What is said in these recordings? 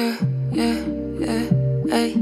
yeah, yeah, ey.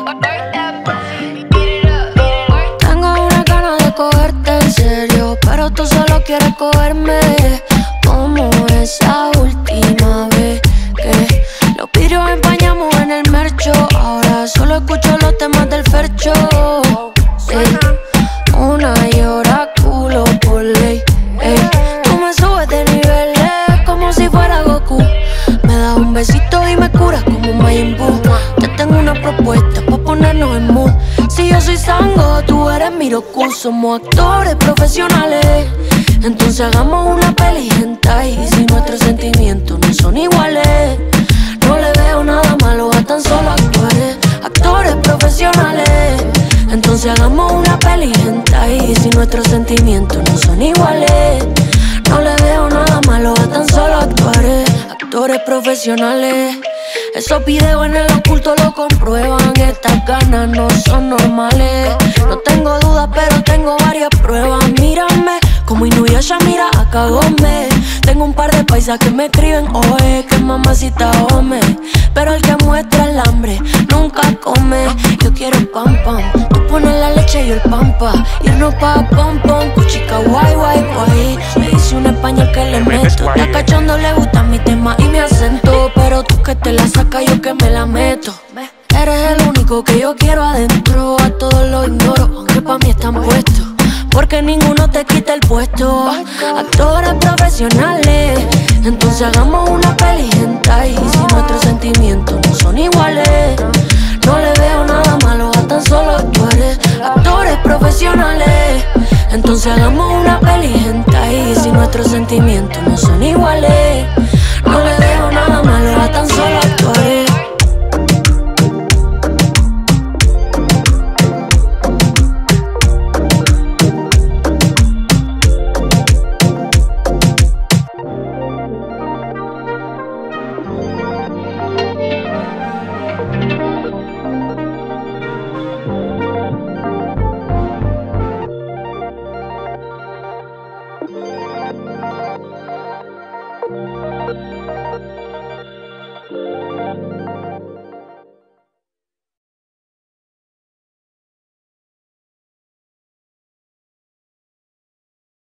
Tengo una gana de cogerte en serio, pero tú solo quieres cogerme como esa última vez que los vidrios empañamos en el mercho. Ahora solo escucho los temas del Fercho. Ey, una y hora culo por ley. Ey, tú me subes de niveles como si fuera Goku. Me das un besito y me curas como un Majin Buu. Te tengo una propuesta pa' ponernos en mood. Si yo soy Sango, tú eres Miroku. Somos actores profesionales, entonces hagamos una peli hentai. Y si nuestros sentimientos no son iguales, no le veo nada malo a tan solo actuar. Actores profesionales, entonces hagamos una peli hentai. Y si nuestros sentimientos no son iguales, no le veo nada malo a tan solo actuar. Actores profesionales, esos videos en el oculto lo comprueban. Estas ganas no son normales. No tengo dudas, pero tengo varias pruebas. Mírame como Inuyasha mira a Kagome. Tengo un par de paisas que me escriben, oye, que mamacita ome. Pero el que muestra el hambre nunca come. Yo quiero pam pam, tú pones la leche y yo el pampa. Irnos pa' pom pom, cuchica guay guay guay. Me dice un español que le meto. A cachondo le gusta mi tema y mi acento, pero tú que te la sacas, yo que me la meto. Eres el único que yo quiero adentro. A todos los ignoro, aunque pa' mí están puestos, porque ninguno te quita el puesto. Actores profesionales, entonces hagamos una peli hentai. Y si nuestros sentimientos no son iguales, no le veo nada malo a tan solo actuar. Actores profesionales, entonces hagamos una peli hentai. Y si nuestros sentimientos no son iguales, no le veo nada malo a tan solo actuar.